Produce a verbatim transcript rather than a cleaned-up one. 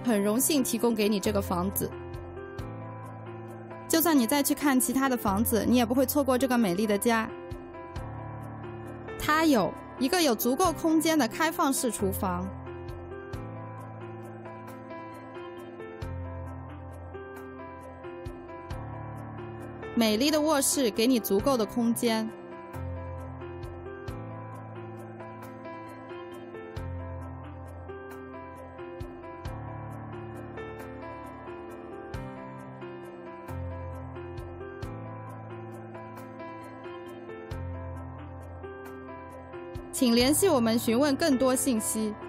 很荣幸提供给你这个房子。就算你再去看其他的房子，你也不会错过这个美丽的家。它有一个有足够空间的开放式厨房，美丽的卧室给你足够的空间。请联系我们询问更多信息。